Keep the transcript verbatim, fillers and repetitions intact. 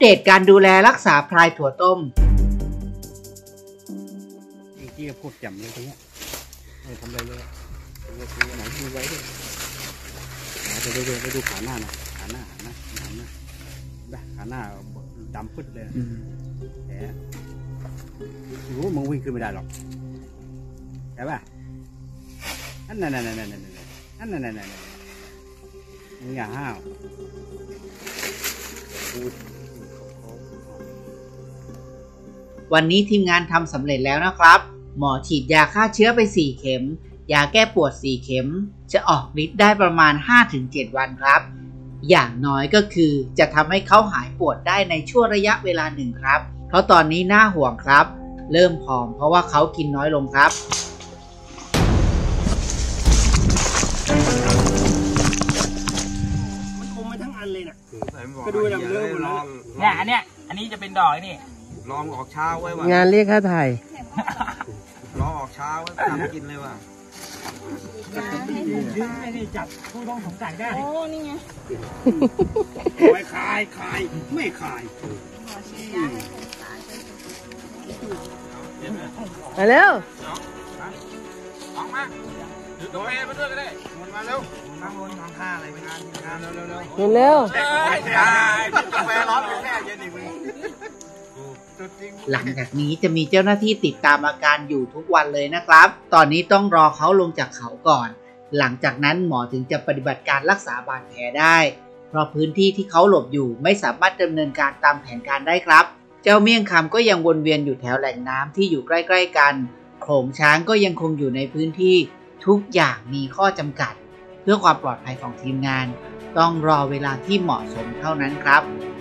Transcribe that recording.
เดตการดูแลรักษาพลายถั่วต้มจริงๆพูดแจ่มเลยตรงนี้ไม่ทำอะไรเลยเราดูไหนดูไว้ด้วยไปดูไปดูขาหน้านะขาหน้าขาหน้าขาหน้าขาหน้าดำปึ๊ดเลยแผลรู้มึงวิ่งขึ้นไม่ได้หรอกใช่ป่ะนั่นนั่นนั่นนั่นนั่นนั่นนั่นนั่นนั่นมึงอย่าห้าววันนี้ทีมงานทำสำเร็จแล้วนะครับหมอฉีดยาฆ่าเชื้อไปสี่เข็มยาแก้ปวดสี่เข็มจะออกฤทธิ์ได้ประมาณ ห้าถึงเจ็ด วันครับอย่างน้อยก็คือจะทำให้เขาหายปวดได้ในช่วงระยะเวลาหนึ่งครับเพราะตอนนี้น่าห่วงครับเริ่มผอมเพราะว่าเขากินน้อยลงครับมันคมไปทั้งอันเลยน่ะก็ดูดำเลือดหมดแล้วเนี่ยอันเนี้ยอันนี้จะเป็นดอกนี่ลองออกเช้าไว้ว่ะงานเรียกค่าถ่ายลองออกเช้าไว้ทำกินเลยว่ะไม่ได้จับผู้ต้องสงสัยได้โอ้นี่ไงไม่ขายขายไม่ขายมาเร็วออกมาถือกาแฟมาด้วยก็ได้มันมาเร็วนั่งบนทางท่าอะไรไปงานงานเร็วเร็วเร็วเร็วเร็วกาแฟร้อนอยู่แค่เย็นอีกมึงหลังจากนี้จะมีเจ้าหน้าที่ติดตามอาการอยู่ทุกวันเลยนะครับตอนนี้ต้องรอเขาลงจากเขาก่อนหลังจากนั้นหมอถึงจะปฏิบัติการรักษาบาดแผลได้เพราะพื้นที่ที่เขาหลบอยู่ไม่สามารถดำเนินการตามแผนการได้ครับเจ้าเมี่ยงคำก็ยังวนเวียนอยู่แถวแหล่งน้ำที่อยู่ใกล้ๆกันโขลงช้างก็ยังคงอยู่ในพื้นที่ทุกอย่างมีข้อจำกัดเพื่อความปลอดภัยของทีมงานต้องรอเวลาที่เหมาะสมเท่านั้นครับ